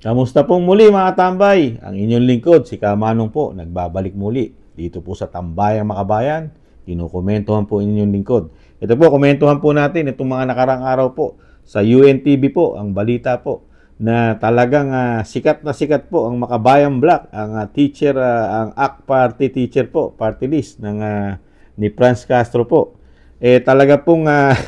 Kamusta pong muli mga tambay? Ang inyong lingkod, si Kamanong po, nagbabalik muli. Dito po sa Tambayang Makabayan, kinukomentuhan po inyong lingkod. Ito po, komentuhan po natin itong mga nakarang araw po sa UNTV po, ang balita po, na talagang sikat na sikat po ang Makabayan Black, ang teacher, ang ACT Party teacher po, party list ng ni Franz Castro po. Talaga pong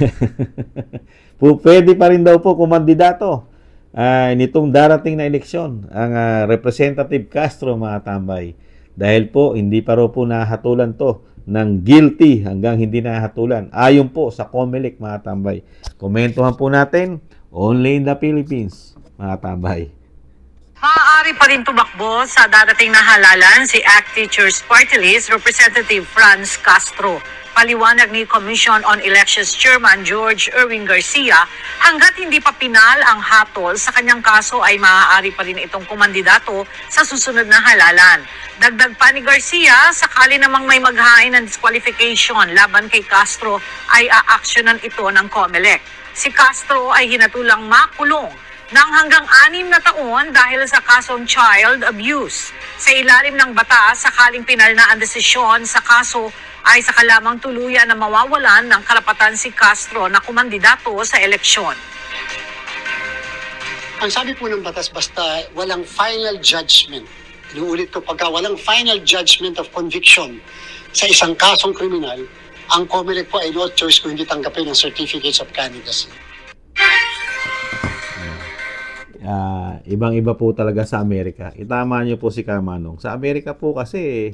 pwede pa rin daw po kumandidato nitong darating na eleksyon ang Representative Castro mga tambay. Dahil po hindi pa raw po nahatulan to ng guilty hanggang hindi nahatulan. Ayon po sa COMELEC mga tambay. Komentuhan po natin, only in the Philippines mga tambay. Maaari pa rin tumakbo sa darating na halalan si ACT Teachers Party List Representative Franz Castro. Paliwanag ni Commission on Elections Chairman George Erwin Garcia, hanggat hindi pa pinal ang hatol sa kanyang kaso ay maaari pa rin itong kumandidato sa susunod na halalan. Dagdag pa ni Garcia, sakali namang may maghain ng disqualification laban kay Castro ay aaksyonan ito ng COMELEC. Si Castro ay hinatulang makulong ng hanggang 6 na taon dahil sa kasong child abuse. Sa ilalim ng batas, sakaling pinal na ang desisyon sa kaso ay saka lamang tuluyan na mawawalan ng karapatan si Castro na kumandidato sa eleksyon. Ang sabi po ng batas, basta walang final judgment. Inuulit ko, pagka walang final judgment of conviction sa isang kasong kriminal, ang COMELEC po ay no choice kung hindi tanggapin ang certificates of candidacy. Ibang-iba po talaga sa Amerika. Itama niyo po si Kamanong. Sa Amerika po kasi,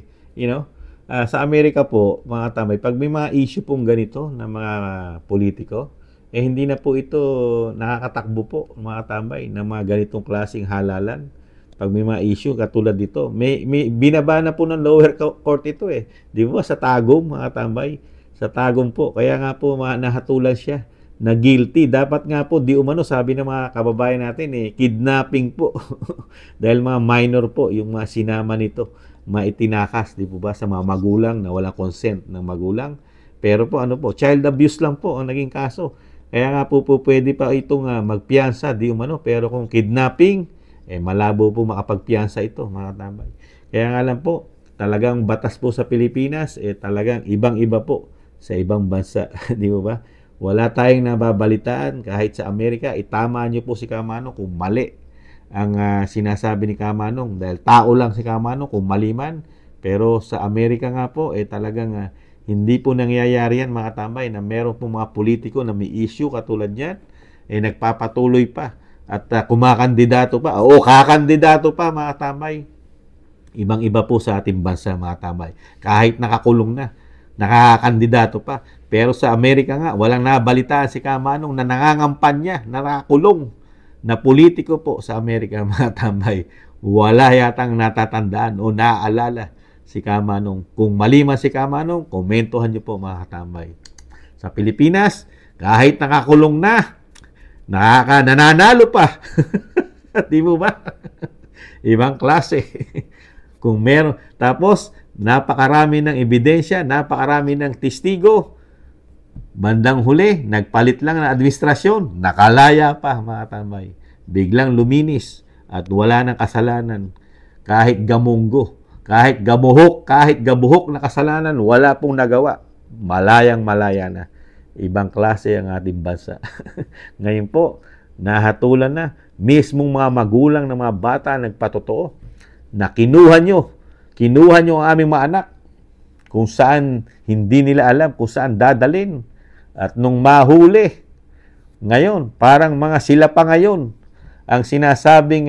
sa Amerika po, mga tamay, pag may mga issue pong ganito ng mga politiko, hindi na po ito nakakatakbo po, mga tambay, ng mga ganitong klaseng halalan. Pag may mga issue katulad dito, may binaba na po ng lower court ito Di ba? Sa Tagum, mga tambay. Sa Tagum po. Kaya nga po nahatulan siya na guilty. Dapat nga po, di umano, sabi ng mga kababayan natin, kidnapping po. Dahil mga minor po, yung mga sinama nito, maitinakas, di po ba, sa mga magulang na walang consent ng magulang. Pero po, child abuse lang po ang naging kaso. Kaya nga po, pwede pa itong magpiyansa, di umano. Pero kung kidnapping, malabo po makapagpiyansa ito, mga tambay. Kaya nga lang po, talagang batas po sa Pilipinas, talagang ibang-iba po sa ibang bansa, di ba? Wala tayong nababalitaan kahit sa Amerika. Itama niyo po si Kamanong kung mali ang sinasabi ni Kamanong. Dahil tao lang si Kamanong kung mali man. Pero sa Amerika nga po, talagang hindi po nangyayari yan mga tambay na meron po mga politiko na may issue katulad yan. Nagpapatuloy pa at kumakandidato pa. O kakandidato pa mga tambay. Ibang-iba po sa ating bansa mga tambay. Kahit nakakulong na, nakakandidato pa. Pero sa Amerika nga, walang nabalitaan si Kamanong na nangangampanya, nakakulong na politiko po sa Amerika, mga tambay. Wala yatang natatandaan o naaalala si Kamanong. Kung mali man si Kamanong, komentuhan niyo po mga tambay. Sa Pilipinas, kahit nakakulong na, nananalo pa. Di mo ba? Ibang klase. Kung meron. Tapos, napakarami ng ebidensya, napakarami ng testigo. Bandang huli, nagpalit lang ng administrasyon, nakalaya pa mga tambay. Biglang luminis at wala ng kasalanan. Kahit gamunggo, kahit gabuhok na kasalanan, wala pong nagawa. Malayang-malaya na. Ibang klase ang ating bansa. Ngayon po, nahatulan na. Mismong mga magulang ng mga bata nagpatotoo na kinuha nyo ang aming mga anak kung saan hindi nila alam kung saan dadalin. At nung mahuli, ngayon, parang mga sila pa ngayon ang sinasabing,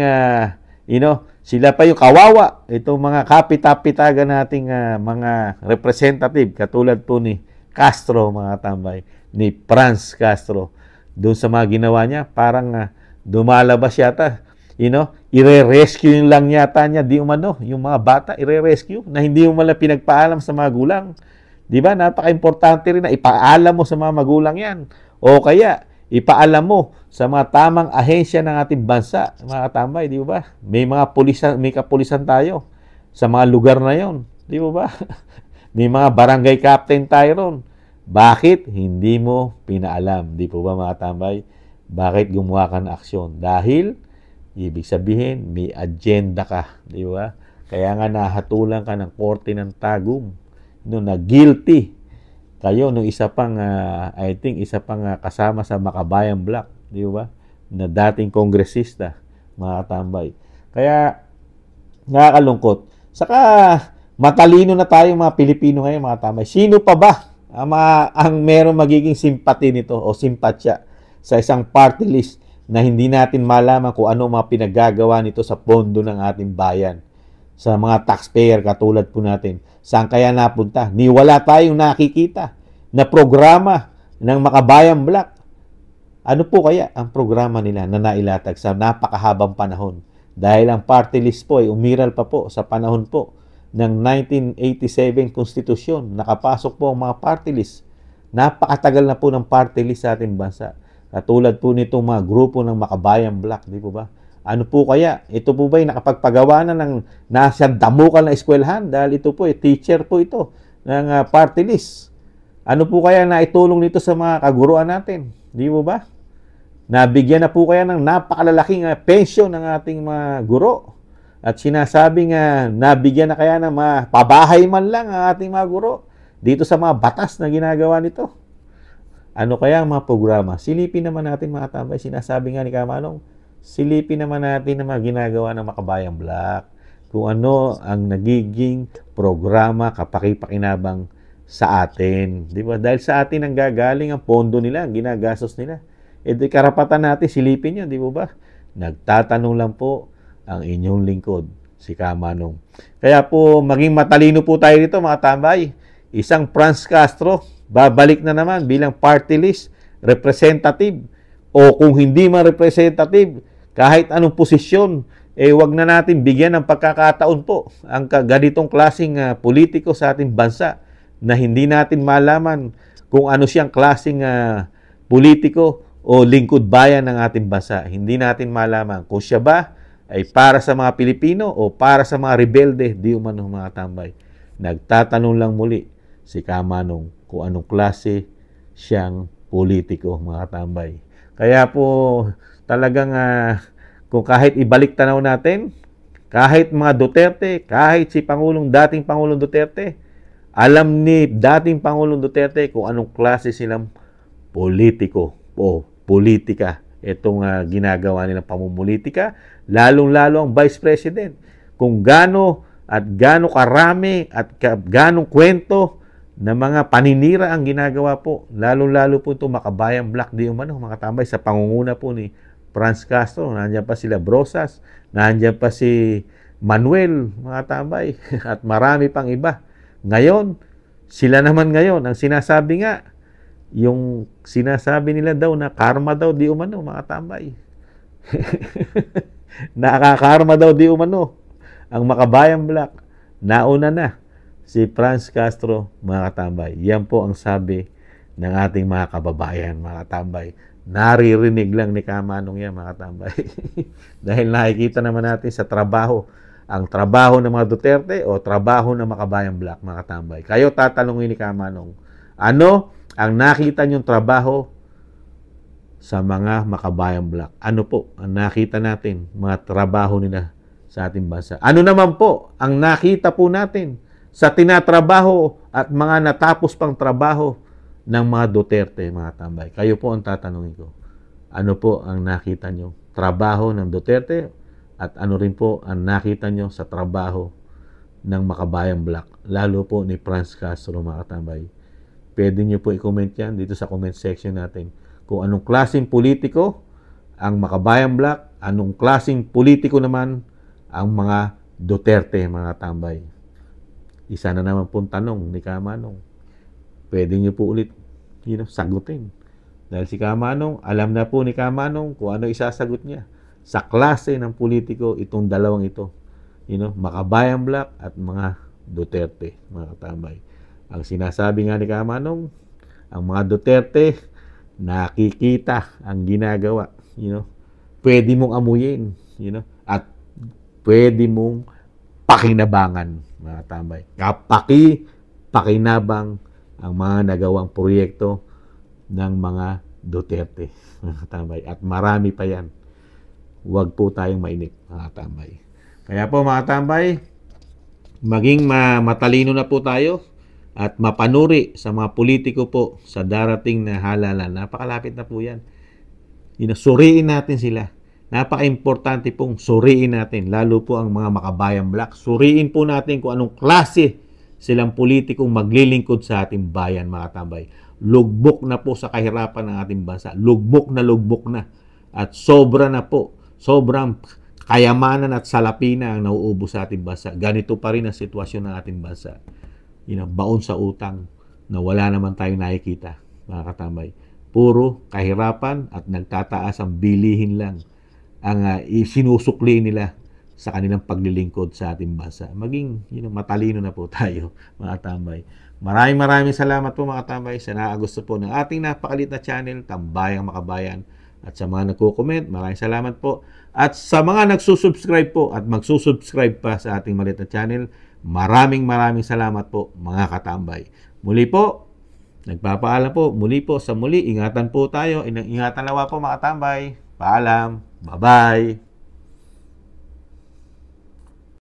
sila pa yung kawawa. Itong mga kapitapitagan nating mga representative, katulad po ni Castro, mga tambay, ni Franz Castro. Doon sa mga ginawa niya, parang dumalabas yata, ire-rescue lang yata niya, di umano, yung mga bata, ire-rescue, na hindi mo mala pinagpaalam sa mga gulang. Di ba? Napaka-importante rin na ipaalam mo sa mga magulang yan. O kaya, ipaalam mo sa mga tamang ahensya ng ating bansa, mga tambay, di ba? May mga kapulisan tayo sa mga lugar na yon, di ba? May mga barangay captain tayo ron. Bakit hindi mo pinaalam? Di po ba mga tambay? Bakit gumawa ka ng aksyon? Dahil Ibig sabihin, may agenda ka, di ba? Kaya nga nahatulan ka ng korte ng Tagum, no, na guilty kayo nung isa pang I think isa pang kasama sa Makabayan Black, di ba? Na dating kongresista, mga katambay. Kaya nakakalungkot. Saka matalino na tayo mga Pilipino ngayon, mga katambay. Sino pa ba ang meron magiging simpati nito o simpatsya sa isang party list na hindi natin malaman kung ano mga pinaggagawa nito sa pondo ng ating bayan, sa mga taxpayer katulad po natin? Saan kaya napunta? Ni wala tayong nakikita na programa ng Makabayan Black. Ano po kaya ang programa nila na nailatag sa napakahabang panahon? Dahil ang party list po ay umiral pa po sa panahon po ng 1987 Konstitusyon. Nakapasok po ang mga party list. Napakatagal na po ng party list sa ating bansa. Katulad po nitong mga grupo ng Makabayan Black, di po ba? Ano po kaya? Ito po ba ay nakapagpagawa na ng nasa damukal na eskwelahan? Dahil ito po ay teacher po ito ng party list. Ano po kaya na itulong nito sa mga kaguruan natin? Di po ba? Nabigyan na po kaya ng napakalalaking pensyon ng ating mga guro. At sinasabing nabigyan na kaya ng mga pabahay man lang ang ating mga guro dito sa mga batas na ginagawa nito. Ano kaya ang mga programa? Silipin naman natin, mga tambay. Sinasabi nga ni Kamanong, silipin naman natin ang mga ginagawa ng Makabayan Black. Kung ano ang nagiging programa kapakipakinabang sa atin. Di ba? Dahil sa atin ang gagaling ang pondo nila, ang ginagastos nila. E di karapatan natin, silipin nyo, di ba? Nagtatanong lang po ang inyong lingkod, si Kamanong. Kaya po, maging matalino po tayo dito, mga tambay. Isang Franz Castro, babalik na naman bilang party list, representative, o kung hindi man representative, kahit anong posisyon, wag na natin bigyan ng pagkakataon po ang ganitong klaseng politiko sa ating bansa na hindi natin malaman kung ano siyang klaseng politiko o lingkod bayan ng ating bansa. Hindi natin malaman kung siya ba ay para sa mga Pilipino o para sa mga rebelde, di umano, mga tambay. Nagtatanong lang muli si Kamanong kung anong klase siyang politiko, mga tambay. Kaya po talagang kung kahit ibalik tanaw natin, kahit mga Duterte, kahit si dating Pangulong Duterte, alam ni dating Pangulong Duterte kung anong klase silang politiko o politika. Itong ginagawa nilang pamumulitika, lalong-lalo ang Vice President. Kung gaano karami at ganong kwento na mga paninira ang ginagawa po, lalong-lalo po itong Makabayan Black, di umano, mga tambay, sa pangunguna po ni Franz Castro. Nandiyan pa sila Brosas, nandiyan pa si Manuel, mga tambay, at marami pang iba. Ngayon, sila naman ngayon, ang sinasabi nga, yung sinasabi nila daw na karma daw di umano, mga tambay. Nakakarma daw di umano ang Makabayan Black. Nauna na si Franz Castro, mga katambay. Yan po ang sabi ng ating mga kababayan, mga katambay. Naririnig lang ni Kamanong yan, mga katambay. Dahil nakikita naman natin sa trabaho, ang trabaho ng mga Duterte o trabaho ng Makabayan Black, mga katambay. Kayo tatanungin ni Kamanong, ano ang nakita niyong trabaho sa mga Makabayan Black? Ano po ang nakita natin, mga trabaho nila sa ating bansa? Ano naman po ang nakita po natin sa tinatrabaho at mga natapos pang trabaho ng mga Duterte, mga tambay? Kayo po ang tatanungin ko. Ano po ang nakita nyo trabaho ng Duterte at ano rin po ang nakita nyo sa trabaho ng Makabayan Black, lalo po ni Franz Castro, mga tambay? Pwede nyo po i-comment yan dito sa comment section natin. Kung anong klaseng politiko ang Makabayan Black, anong klaseng politiko naman ang mga Duterte, mga tambay. Isa na naman pong tanong ni Kamanong. Pwede nyo po ulit sagutin. Dahil si Kamanong, alam na po ni Kamanong kung ano isasagot niya. Sa klase ng politiko, itong dalawang ito. Makabayan Black at mga Duterte, mga katambay. Ang sinasabi nga ni Kamanong, ang mga Duterte, nakikita ang ginagawa. Pwede mong amuyin. At pwede mong pakinabangan, mga tambay. Pakinabang ang mga nagawang proyekto ng mga Duterte, mga tambay. At marami pa yan. huwag po tayong mainip, mga tambay. Kaya po mga tambay, maging matalino na po tayo at mapanuri sa mga politiko po sa darating na halalan. Napakalapit na po yan. Suriin natin sila. Napaka-importante pong suriin natin, lalo po ang mga makabayang black. Suriin po natin kung anong klase silang politikong maglilingkod sa ating bayan, mga tambay. Lugbok na po sa kahirapan ng ating bansa. Lugbok na. At sobra na po. Sobrang kayamanan at salapi na ang nauubos sa ating bansa. Ganito pa rin ang sitwasyon ng ating bansa. Baon sa utang na wala naman tayong nakikita, mga katambay. Puro kahirapan at nagtataas ang bilihin lang ang sinusukli nila sa kanilang paglilingkod sa ating bansa. Maging matalino na po tayo, mga tambay. Maraming salamat po, mga tambay, sa naagusto po ng ating napakalit na channel, Tambayang Makabayan. At sa mga nagko-comment, maraming salamat po. At sa mga nagsusubscribe po at magsusubscribe pa sa ating maliit na channel, maraming salamat po, mga katambay. Muli po, nagpapaalam po, muli po sa muli, ingatan po tayo. Ingatan lawa po, mga katambay. Paalam. Bye-bye.